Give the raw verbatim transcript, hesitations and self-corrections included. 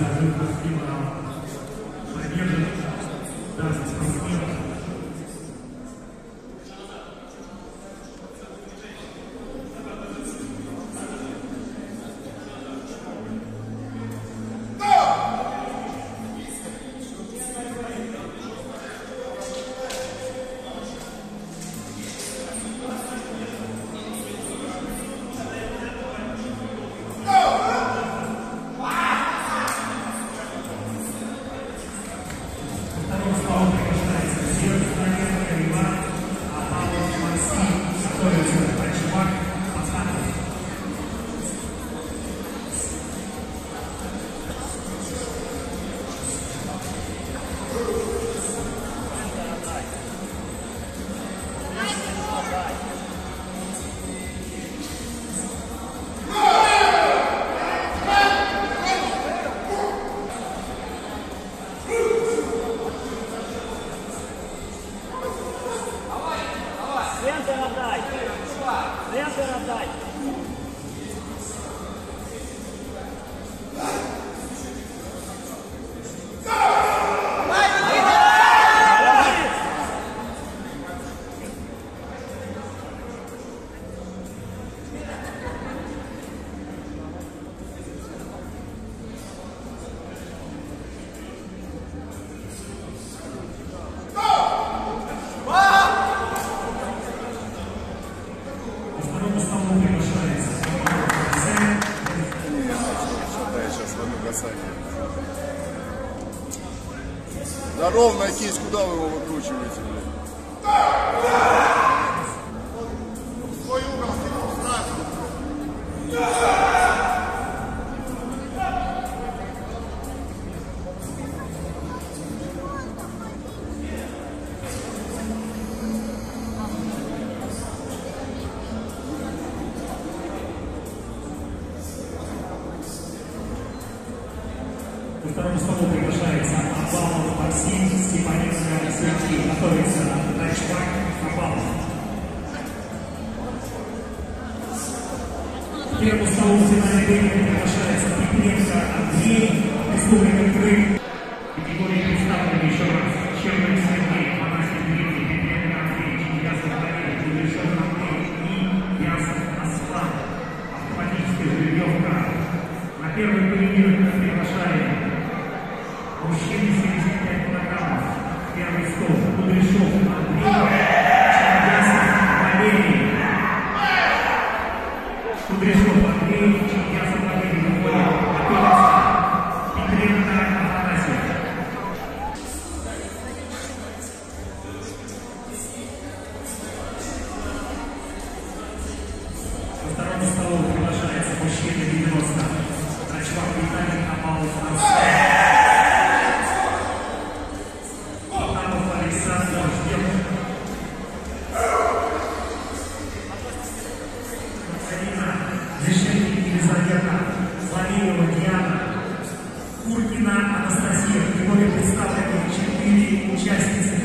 Да ровная кисть, куда вы его выкручиваете, блядь? В свой угол, Во втором столу приглашается Абалов Максим, Степаненко Сергей. Готовится тачбак Абалов. К первому столу финальной линии приглашается Пикненко Андрей, Республика Крым. Категории представлены еще раз. Черный Сергей, Панасий Дмитрий, Пикненко Андрей, Чингасов Валерий, Кудряшов Андрей и Ясов Аслан. Автоматическая жеребьевка. На первый турнир приглашаем мужчины семьдесят пять килограммов. Первый стол. Кудряшов Андрей, Чингасов Валерий. Кудряшов Андрей, Чингасов Валерий. Готовится Петренко Афанасий. Во втором столу приглашается мужчина девяносто. Тачбак Виталий Абалов Арсен. Славилова Диана, Куркина Анастасия. В категории представлены четыре участницы.